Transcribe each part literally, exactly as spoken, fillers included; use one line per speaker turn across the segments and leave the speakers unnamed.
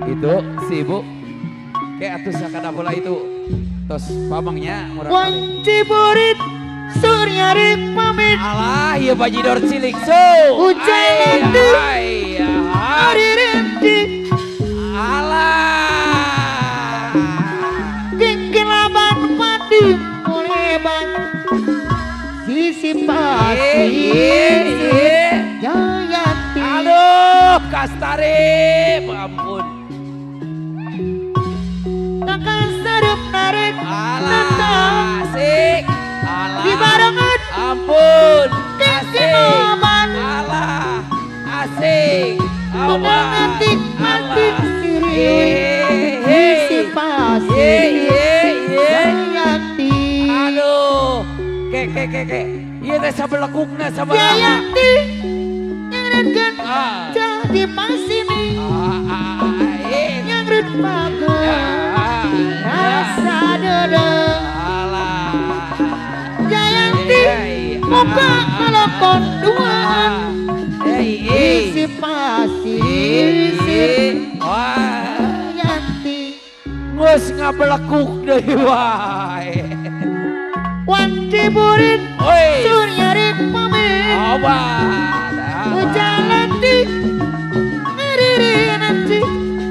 Itu si ibu kayak atuh sakada bola itu terus pamangnya murah
Wanci burit surya rik pamit
alah iya bajidor cilik so
Ujai nanti hari rintik
alah
kengkelaban padi oleban sisi pasti Jayanti
aduh kastari ampun
takkan serep narik
alah asik alah
di barengan
ampun
kengken
asik
obat
alah asik
udah ngetik mati siri sisi pasti
ye ye ye
Jayanti
aduh ke ke ke ke iya teh sabelekukna sabaraha
Jayanti ngerenkan
ah
jadi masini
ah ah eh
yang bagus rasa dada
alah
Jayanti muka melokon dua isi pasti isi
wah
Jayanti
ngus ngabelekuk deui wae
wanci burit
oi
surya rik pamit
obat
ujalanti ngeriri nanti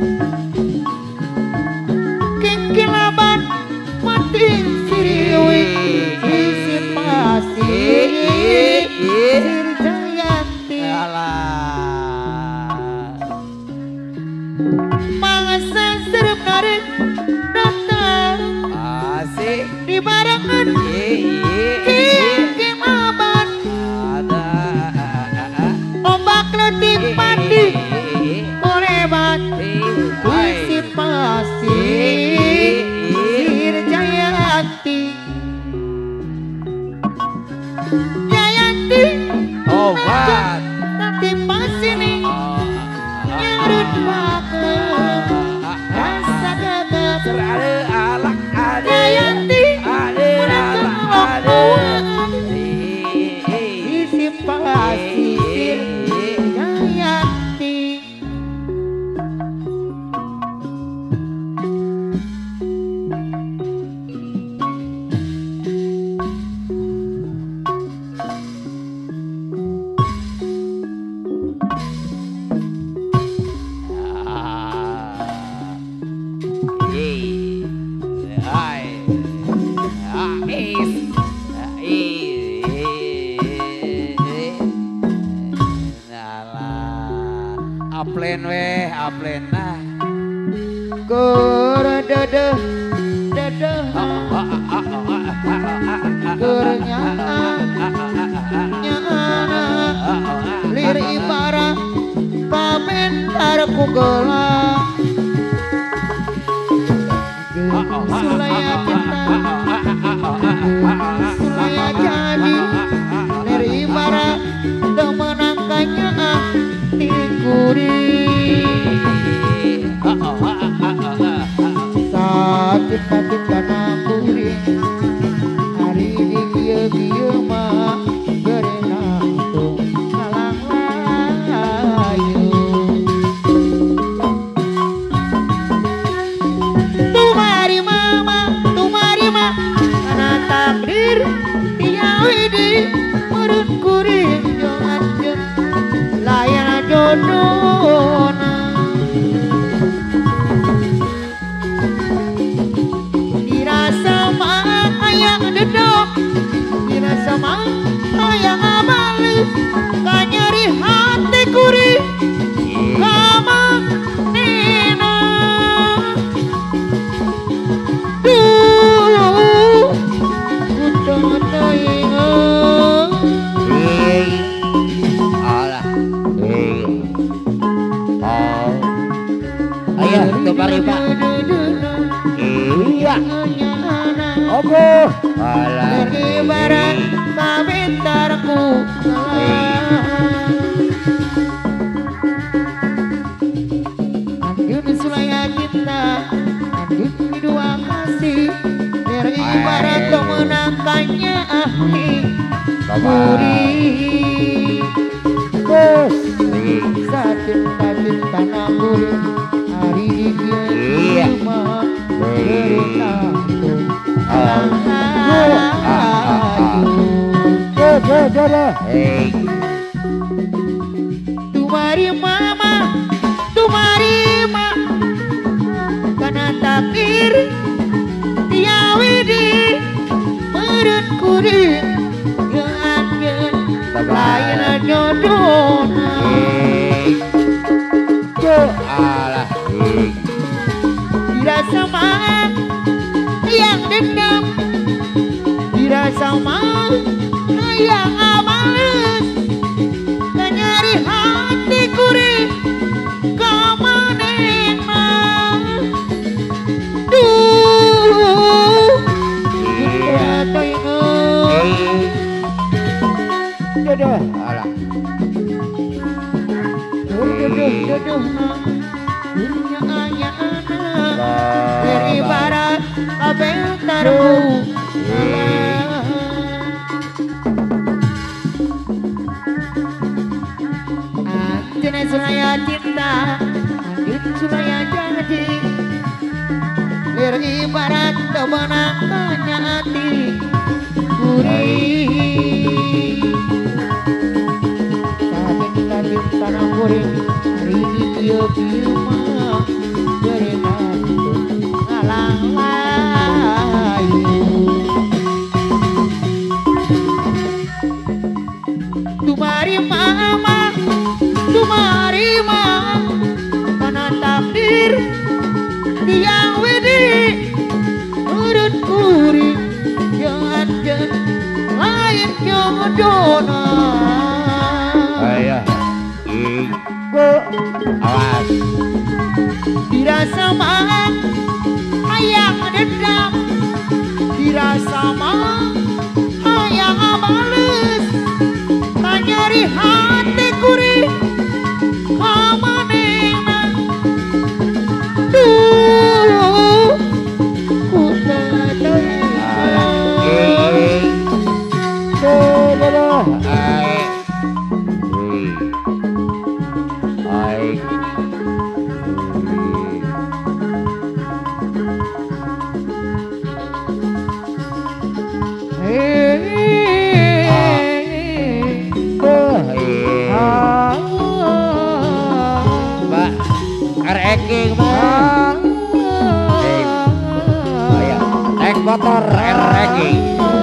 kengkilaban mati siriwi isi pasti Siri Jayanti
alah
mangsa serep narik datang
asik
di barengan
ye ye
kengkilaban
ada
ombak letik padi olebat isi pasti Siri Jayanti Jayanti
obat
nanti pas ini nyerut bagus rasa gagal
serade alak ade
Jayanti
ade alak ade
isi pasti Jayanti
Aplen weh, aplen nah.
Gur dede dede gur nyaan nyaan lir ibarat komentar kugelang sulaya cinta sulaya jadi lir ibarat temenangkannya tikuri sakit sakit karena kuring hari ini kia kia mah berenang tuh alang layu tumari mama tumari mah karena takdir tiawi di urut kuring jangan jen layan jodohna dirasa mah ayang dedok dirasa mah ayang abali kanyeri hati kuri kama nina duh kutong teingeng
Alah. Oh. Ayo, kemari Pak. Iya. Oke. Alah.
dari barat kabentarku Anjun sulaya cinta Anjun dua kasih dari barat memenangkannya ahli Muri sakit sakit tanah muri hari
Hey.
Tumari mama, tumari ma, karena takdir tiawidi meren kuring yang lain nyodona.
Alah.
Dirasa mah yang dendam, dirasa mah yang amales, nyari hati kuring kamanen mah. Duh, kita inget. Dadah,
Alah.
dadah, dadah, dunia ayah anak beribarat kabel terbuka. Anjene sulaya cinta, anjene sulaya jadi, beribarat kemenangannya hati kuring. Saking tanah kuring, hari ini dia firma berenang ngalang layu. Tumari mama, tumari mama, karena takdir tiang wedi urut kuring yang anjen lain nyodona.
Ayah. Awas.
Dirasa mah ayang dendam, dirasa mah ayang males, nyari hati kuring kamanena. Duh, ku tadai.
Mbak, R-King, Mbak. Hey. Ayo, naik motor R-King.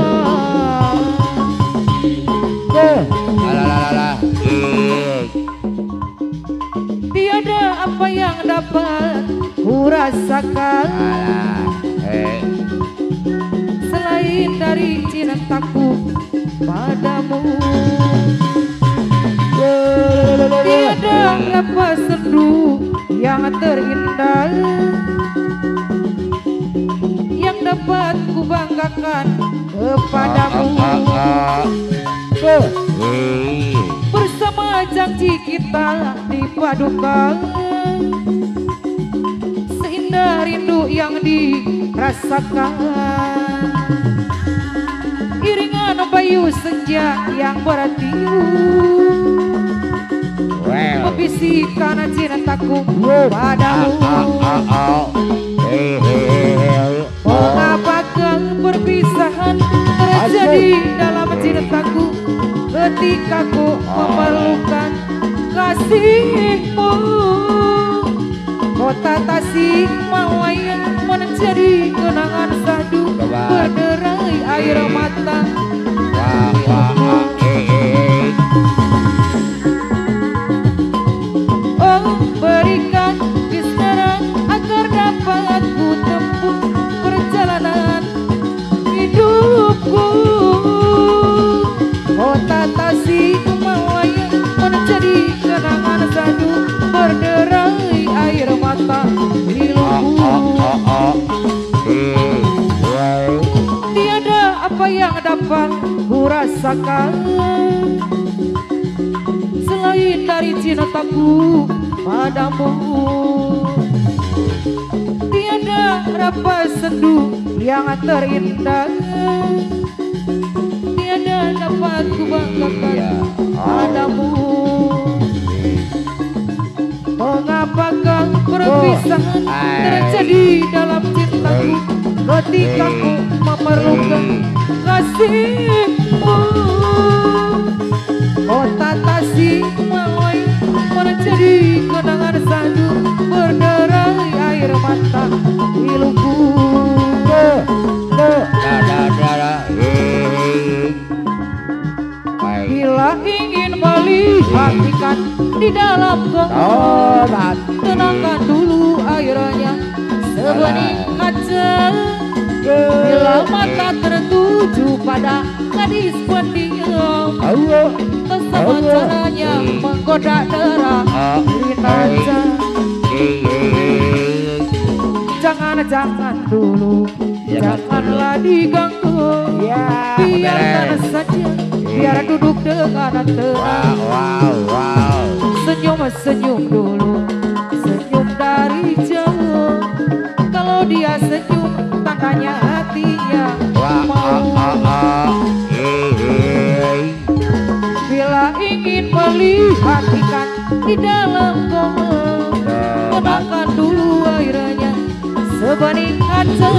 Alah,
Tiada apa yang dapat kurasakan
hey.
selain dari cintaku padamu. Tiada apa sendu yang terindah yang dapat kubanggakan kepadamu. Bersama janji kita dipadukan, seindah rindu yang dirasakan, iringan bayu senja yang bertiup, membisikkan cintaku padamu. Mengapakah perpisahan terjadi dalam cintaku ketika ku memerlukan kasihmu? Kota Tasikmalaya menjadi kenangan sadu berderai air mata. Oh, berikan kesetaraan agar dapat ku tempuh perjalanan hidupku. Kota Tasikmalaya menjadi kenangan sadu berderai air mata miluku. Tiada apa yang dapat kurasakan selain dari cintaku padamu. Tiada rapa sendu yang terindah, tiada dapat kubanggakan padamu. Mengapakah perpisahan terjadi dalam cintaku ketika ku memerlukan kasihmu? kota Tasik Malaya menjadi kenangan sandu berderai air mata di lubuk.
Da da da da.
Bila ingin melihat ikan di dalam gonggong, tenangkan dulu airnya sebening kaca. Bila mata tertuju pada gadis pendiam, sama caranya menggoda darah rinaja. Jangan-jangan dulu, janganlah diganggu, biarkan saja, biar duduk dengan tenang. Senyum-senyum dulu, senyum dari jauh. Kalau dia senyum, tandanya hatinya mau. Bila ingin melihat ikan di dalam gonggong, tenangkan dulu airnya sebening kaca.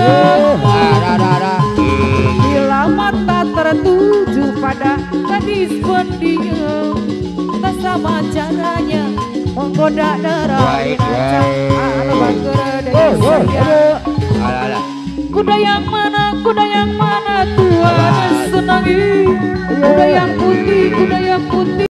Bila mata tertuju pada gadis pendiam, tak sama caranya menggoda darah rinaja. Kuda yang mana, kuda yang mana Tuhan senangi? Kuda yang putih, kuda yang putih.